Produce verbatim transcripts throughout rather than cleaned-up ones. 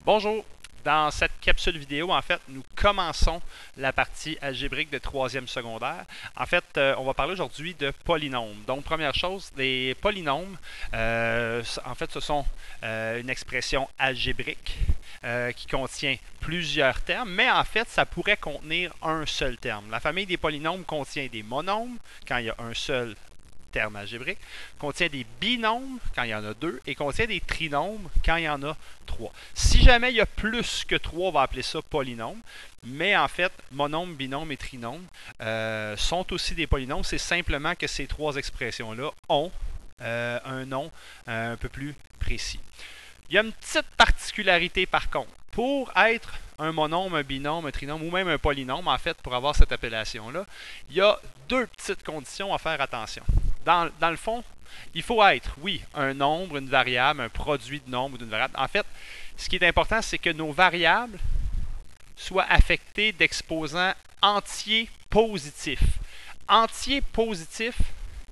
Bonjour! Dans cette capsule vidéo, en fait, nous commençons la partie algébrique de troisième secondaire. En fait, euh, on va parler aujourd'hui de polynômes. Donc, première chose, les polynômes, euh, en fait, ce sont euh, une expression algébrique euh, qui contient plusieurs termes, mais en fait, ça pourrait contenir un seul terme. La famille des polynômes contient des monômes, quand il y a un seul terme algébrique, contient des binômes quand il y en a deux et contient des trinômes quand il y en a trois. Si jamais il y a plus que trois, on va appeler ça polynôme, mais en fait, monôme, binôme et trinôme euh, sont aussi des polynômes. C'est simplement que ces trois expressions-là ont euh, un nom euh, un peu plus précis. Il y a une petite particularité par contre. Pour être un monôme, un binôme, un trinôme ou même un polynôme, en fait, pour avoir cette appellation-là, il y a deux petites conditions à faire attention. Dans, dans le fond, il faut être, oui, un nombre, une variable, un produit de nombre ou d'une variable. En fait, ce qui est important, c'est que nos variables soient affectées d'exposants entiers positifs. Entiers positifs,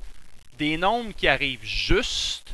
des nombres qui arrivent juste,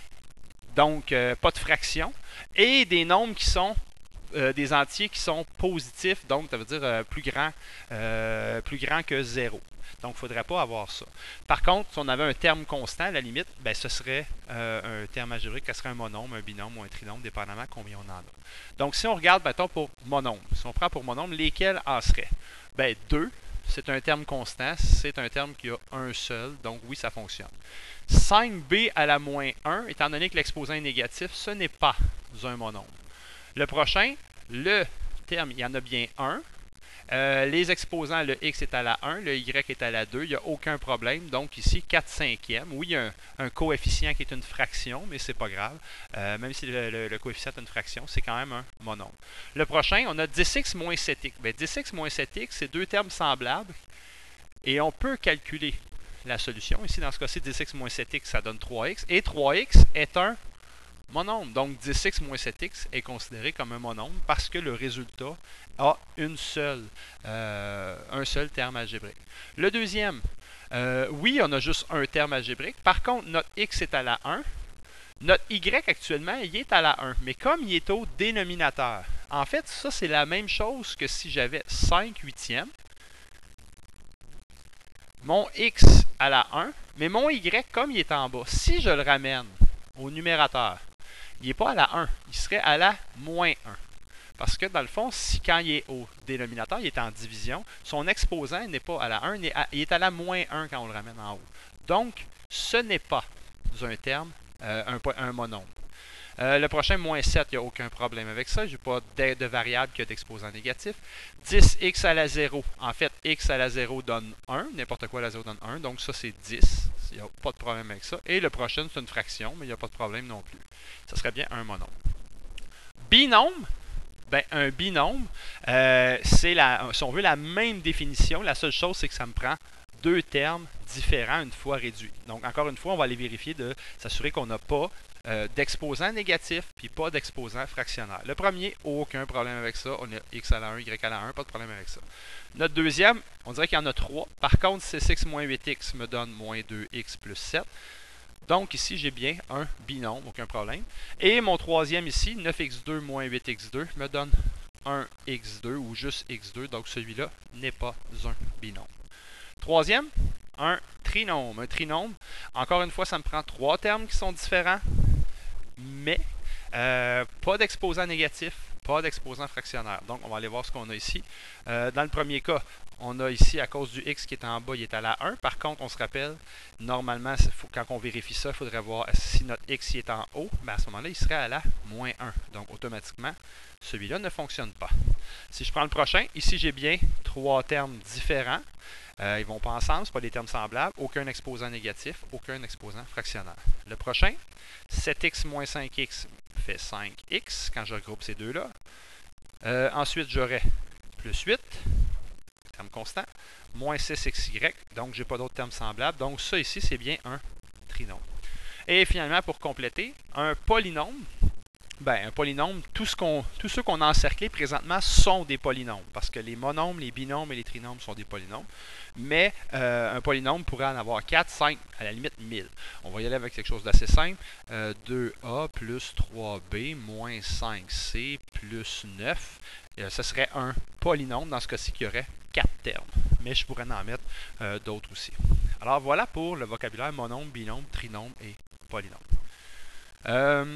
donc euh, pas de fraction, et des nombres qui sont euh, des entiers qui sont positifs, donc ça veut dire euh, plus grand, euh, plus grand que zéro. Donc, il ne faudrait pas avoir ça. Par contre, si on avait un terme constant, à la limite, ben, ce serait euh, un terme algébrique, ce serait un monôme, un binôme ou un trinôme, dépendamment combien on en a. Donc, si on regarde, mettons, pour monôme, si on prend pour monôme, lesquels en seraient? Ben, deux, c'est un terme constant, c'est un terme qui a un seul, donc oui, ça fonctionne. cinq b à la moins un, étant donné que l'exposant est négatif, ce n'est pas un monôme. Le prochain, le terme, il y en a bien un. Euh, les exposants, le x est à la un, le y est à la deux, il n'y a aucun problème. Donc ici, quatre cinquièmes. Oui, il y a un, un coefficient qui est une fraction, mais ce n'est pas grave. Euh, même si le, le, le coefficient est une fraction, c'est quand même un monôme. Le prochain, on a dix x moins sept x. Bien, dix x moins sept x, c'est deux termes semblables. Et on peut calculer la solution. Ici, dans ce cas-ci, dix x moins sept x, ça donne trois x. Et trois x est un monôme. Donc, dix x moins sept x est considéré comme un monôme parce que le résultat a une seule, euh, un seul terme algébrique. Le deuxième, euh, oui, on a juste un terme algébrique. Par contre, notre x est à la un. Notre y actuellement, il est à la un. Mais comme il est au dénominateur, en fait, ça, c'est la même chose que si j'avais cinq huitièmes. Mon x à la un, mais mon y, comme il est en bas, si je le ramène au numérateur, il n'est pas à la un, il serait à la moins un. Parce que dans le fond, si quand il est au dénominateur, il est en division, son exposant n'est pas à la un, il est à, il est à la moins un quand on le ramène en haut. Donc, ce n'est pas un terme, euh, un, un monôme. Euh, le prochain, moins sept, il n'y a aucun problème avec ça. Je n'ai pas de, de variable qui a d'exposant négatif. dix x à la zéro. En fait, x à la zéro donne un. N'importe quoi à la zéro donne un. Donc, ça, c'est dix. Il n'y a pas de problème avec ça. Et le prochain, c'est une fraction, mais il n'y a pas de problème non plus. Ça serait bien un monôme. Binôme. Ben, un binôme, euh, c'est la, si on veut la même définition. La seule chose, c'est que ça me prend deux termes différents une fois réduits. Donc, encore une fois, on va aller vérifier de s'assurer qu'on n'a pas euh, d'exposant négatif puis pas d'exposant fractionnaire. Le premier, aucun problème avec ça. On a x à la un, y à la un, pas de problème avec ça. Notre deuxième, on dirait qu'il y en a trois. Par contre, six x moins huit x me donne moins deux x plus sept. Donc ici, j'ai bien un binôme, aucun problème. Et mon troisième ici, neuf x deux moins huit x deux, me donne un x deux ou juste x deux. Donc celui-là n'est pas un binôme. Troisième, un trinôme. Un trinôme, encore une fois, ça me prend trois termes qui sont différents, mais euh, pas d'exposant négatif, pas d'exposant fractionnaire. Donc on va aller voir ce qu'on a ici. Euh, dans le premier cas, on a ici, à cause du x qui est en bas, il est à la un. Par contre, on se rappelle, normalement, faut, quand on vérifie ça, il faudrait voir si notre x est en haut. Ben à ce moment-là, il serait à la moins un. Donc, automatiquement, celui-là ne fonctionne pas. Si je prends le prochain, ici, j'ai bien trois termes différents. Euh, ils ne vont pas ensemble, ce ne sont pas des termes semblables. Aucun exposant négatif, aucun exposant fractionnaire. Le prochain, sept x moins cinq x fait cinq x quand je regroupe ces deux-là. Euh, ensuite, j'aurai plus huit. Terme constant, moins six x y, donc je n'ai pas d'autres termes semblables. Donc ça ici, c'est bien un trinôme. Et finalement, pour compléter, un polynôme, Ben, un polynôme, tout ce qu'on, tous ceux qu'on a encerclés présentement sont des polynômes, parce que les monômes, les binômes et les trinômes sont des polynômes. Mais euh, un polynôme pourrait en avoir quatre, cinq, à la limite mille. On va y aller avec quelque chose d'assez simple. Euh, deux a plus trois b moins cinq c plus neuf. Euh, ce serait un polynôme, dans ce cas-ci, qui aurait quatre termes. Mais je pourrais en mettre euh, d'autres aussi. Alors voilà pour le vocabulaire monôme, binôme, trinôme et polynôme. Euh,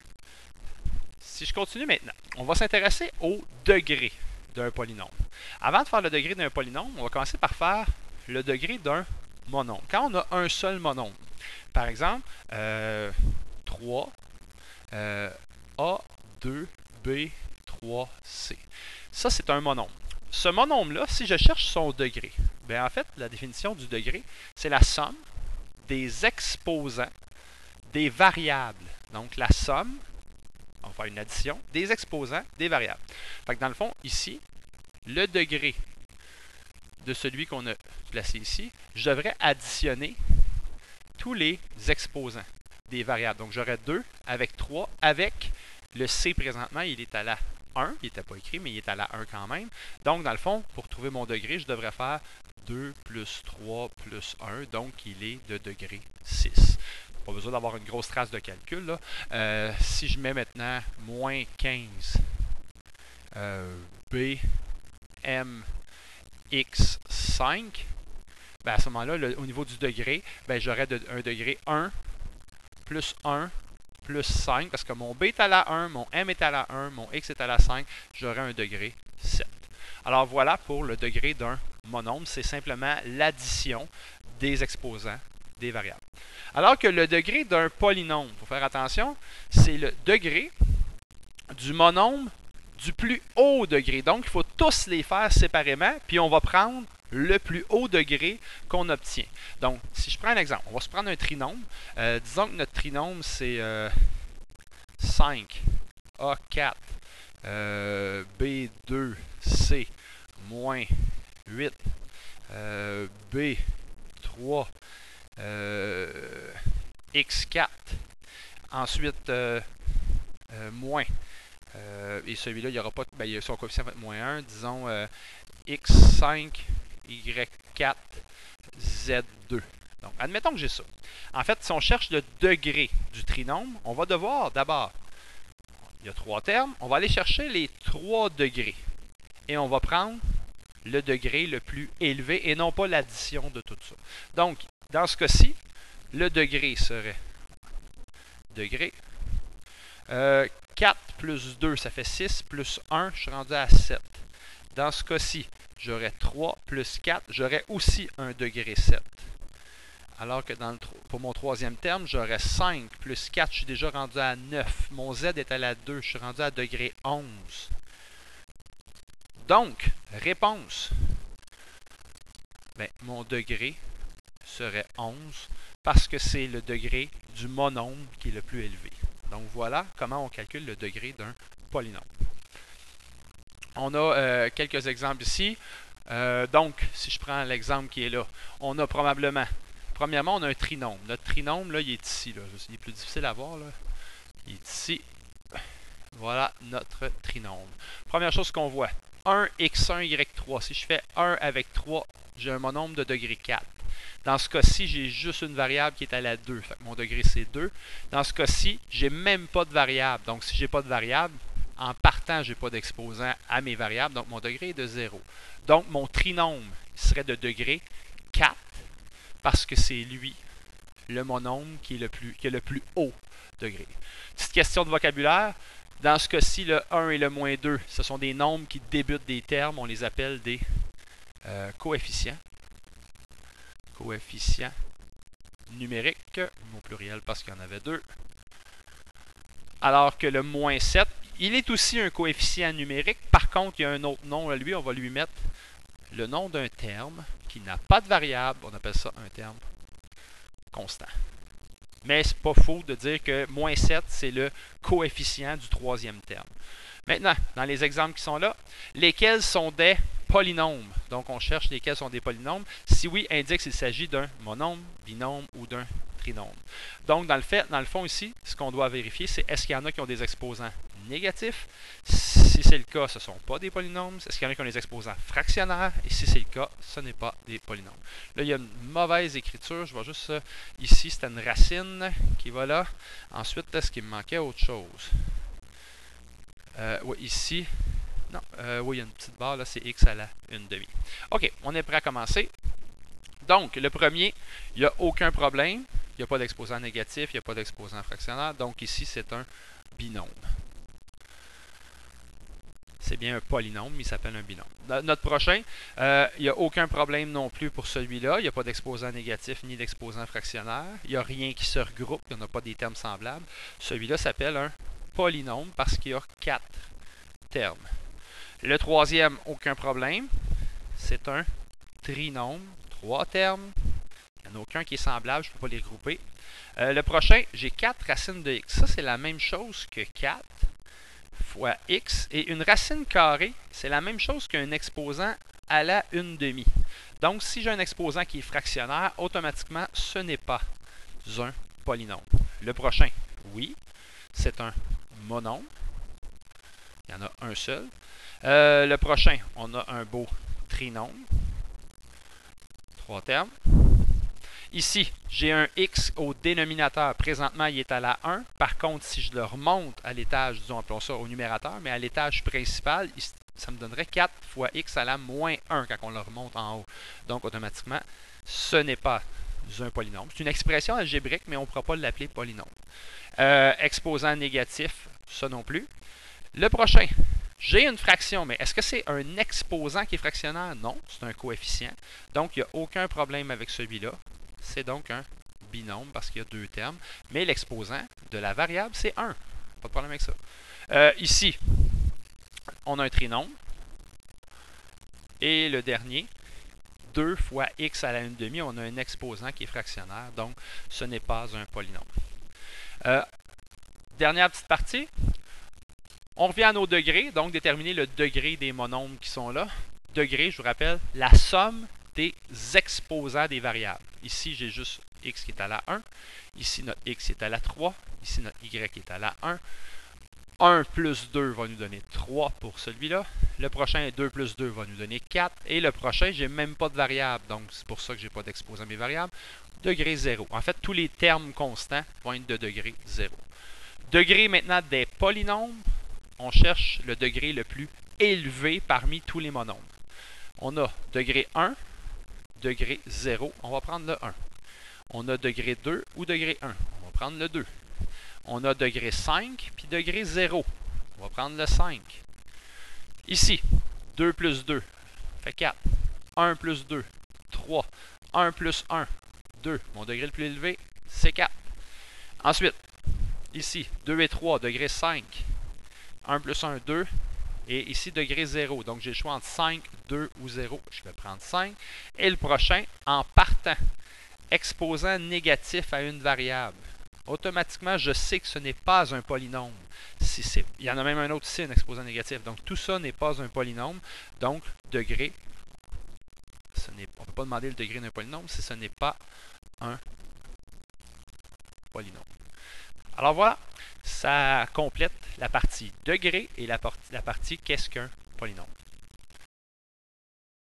Si je continue maintenant, on va s'intéresser au degré d'un polynôme. Avant de faire le degré d'un polynôme, on va commencer par faire le degré d'un monôme. Quand on a un seul monôme, par exemple, euh, trois, euh, A, deux, B, trois, C. Ça, c'est un monôme. Ce monôme-là, si je cherche son degré, bien en fait, la définition du degré, c'est la somme des exposants des variables. Donc, la somme, on va faire une addition, des exposants des variables. Fait que dans le fond, ici, le degré de celui qu'on a placé ici, je devrais additionner tous les exposants des variables. Donc, j'aurais deux avec trois, avec le C présentement, il est à la un. Il n'était pas écrit, mais il est à la un quand même. Donc, dans le fond, pour trouver mon degré, je devrais faire deux plus trois plus un. Donc, il est de degré six. Pas besoin d'avoir une grosse trace de calcul, là. Euh, si je mets maintenant moins quinze euh, B M X cinq, ben à ce moment-là, le, au niveau du degré, ben j'aurais de, un degré un plus un plus cinq, parce que mon B est à la un, mon M est à la un, mon X est à la cinq, j'aurais un degré sept. Alors voilà pour le degré d'un monôme, c'est simplement l'addition des exposants des variables. Alors que le degré d'un polynôme, il faut faire attention, c'est le degré du monôme du plus haut degré. Donc, il faut tous les faire séparément, puis on va prendre le plus haut degré qu'on obtient. Donc, si je prends un exemple, on va se prendre un trinôme. Euh, disons que notre trinôme, c'est euh, cinq A quatre euh, B deux C moins huit euh, B trois euh, X quatre. Ensuite, euh, euh, moins. Euh, et celui-là, il n'y aura pas. Ben, il y a son coefficient va être moins un. Disons euh, X cinq, Y quatre, Z deux. Donc, admettons que j'ai ça. En fait, si on cherche le degré du trinôme, on va devoir d'abord, il y a trois termes, on va aller chercher les trois degrés. Et on va prendre le degré le plus élevé et non pas l'addition de tout ça. Donc, dans ce cas-ci, le degré serait degré. Euh, quatre plus deux, ça fait six, plus un, je suis rendu à sept. Dans ce cas-ci, j'aurais trois plus quatre, j'aurais aussi un degré sept. Alors que dans le, pour mon troisième terme, j'aurais cinq plus quatre, je suis déjà rendu à neuf. Mon Z est à la deux, je suis rendu à degré onze. Donc, réponse. Bien, mon degré serait onze parce que c'est le degré du monôme qui est le plus élevé. Donc voilà comment on calcule le degré d'un polynôme. On a euh, quelques exemples ici. Euh, donc, si je prends l'exemple qui est là, on a probablement, premièrement, on a un trinôme. Notre trinôme, là, il est ici. Là. Il est plus difficile à voir. Là. Il est ici. Voilà notre trinôme. Première chose qu'on voit, un x un y trois. Si je fais un avec trois, j'ai un monôme de degré quatre. Dans ce cas-ci, j'ai juste une variable qui est à la deux. Fait que mon degré, c'est deux. Dans ce cas-ci, je n'ai même pas de variable. Donc, si je n'ai pas de variable, en partant, je n'ai pas d'exposant à mes variables. Donc, mon degré est de zéro. Donc, mon trinôme serait de degré quatre parce que c'est lui, le monôme, qui est le plus, qui est le plus haut degré. Petite question de vocabulaire. Dans ce cas-ci, le un et le moins deux, ce sont des nombres qui débutent des termes. On les appelle des euh, coefficients. Coefficients numériques, au pluriel parce qu'il y en avait deux. Alors que le moins sept, il est aussi un coefficient numérique. Par contre, il y a un autre nom à lui. On va lui mettre le nom d'un terme qui n'a pas de variable. On appelle ça un terme constant. Mais c'est pas faux de dire que moins sept, c'est le coefficient du troisième terme. Maintenant, dans les exemples qui sont là, lesquels sont des polynôme. Donc, on cherche lesquels sont des polynômes. Si oui, indique s'il s'agit d'un monôme, binôme ou d'un trinôme. Donc, dans le fait, dans le fond ici, ce qu'on doit vérifier, c'est est-ce qu'il y en a qui ont des exposants négatifs? Si c'est le cas, ce ne sont pas des polynômes. Est-ce qu'il y en a qui ont des exposants fractionnaires? Et si c'est le cas, ce n'est pas des polynômes. Là, il y a une mauvaise écriture. Je vois juste ça. Ici, c'était une racine qui va là. Ensuite, est-ce qu'il me manquait autre chose? Euh, oui, ici. Non, euh, oui, il y a une petite barre, là, c'est x à la une demi. OK, on est prêt à commencer. Donc, le premier, il n'y a aucun problème. Il n'y a pas d'exposant négatif, il n'y a pas d'exposant fractionnaire. Donc, ici, c'est un binôme. C'est bien un polynôme, mais il s'appelle un binôme. Notre prochain, euh, il n'y a aucun problème non plus pour celui-là. Il n'y a pas d'exposant négatif ni d'exposant fractionnaire. Il n'y a rien qui se regroupe, il n'y a pas des termes semblables. Celui-là s'appelle un polynôme parce qu'il y a quatre termes. Le troisième, aucun problème. C'est un trinôme. Trois termes. Il n'y en a aucun qui est semblable, je ne peux pas les regrouper. Euh, le prochain, j'ai quatre racines de x. Ça, c'est la même chose que quatre fois x. Et une racine carrée, c'est la même chose qu'un exposant à la une demi. Donc, si j'ai un exposant qui est fractionnaire, automatiquement, ce n'est pas un polynôme. Le prochain, oui, c'est un monôme. Il y en a un seul. Euh, le prochain, on a un beau trinôme. Trois termes. Ici, j'ai un x au dénominateur. Présentement, il est à la un. Par contre, si je le remonte à l'étage, disons, appelons ça au numérateur, mais à l'étage principal, ça me donnerait quatre fois x à la moins un quand on le remonte en haut. Donc, automatiquement, ce n'est pas un polynôme. C'est une expression algébrique, mais on ne pourra pas l'appeler polynôme. Euh, exposant négatif, ça non plus. Le prochain, j'ai une fraction, mais est-ce que c'est un exposant qui est fractionnaire? Non, c'est un coefficient. Donc, il n'y a aucun problème avec celui-là. C'est donc un binôme parce qu'il y a deux termes. Mais l'exposant de la variable, c'est un. Pas de problème avec ça. Euh, ici, on a un trinôme. Et le dernier, deux fois x à la une demi, on a un exposant qui est fractionnaire. Donc, ce n'est pas un polynôme. Euh, dernière petite partie. On revient à nos degrés, donc déterminer le degré des monômes qui sont là. Degré, je vous rappelle, la somme des exposants des variables. Ici, j'ai juste x qui est à la un. Ici, notre x est à la trois. Ici, notre y est à la un. un plus deux va nous donner trois pour celui-là. Le prochain, deux plus deux va nous donner quatre. Et le prochain, je n'ai même pas de variable. Donc, c'est pour ça que je n'ai pas d'exposant mes variables. Degré zéro. En fait, tous les termes constants vont être de degré zéro. Degré maintenant des polynômes. On cherche le degré le plus élevé parmi tous les monômes. On a degré un, degré zéro, on va prendre le un. On a degré deux ou degré un, on va prendre le deux. On a degré cinq puis degré zéro, on va prendre le cinq. Ici, deux plus deux fait quatre. un plus deux, trois. un plus un, deux. Mon degré le plus élevé, c'est quatre. Ensuite, ici, deux et trois, degré cinq. un plus un, deux. Et ici, degré zéro. Donc, j'ai le choix entre cinq, deux ou zéro. Je vais prendre cinq. Et le prochain, en partant, exposant négatif à une variable. Automatiquement, je sais que ce n'est pas un polynôme. Si c'est, il y en a même un autre ici, un exposant négatif. Donc, tout ça n'est pas un polynôme. Donc, degré, ce n'est, on ne peut pas demander le degré d'un polynôme si ce n'est pas un polynôme. Alors voilà, ça complète la partie degré et la partie, la partie qu'est-ce qu'un polynôme.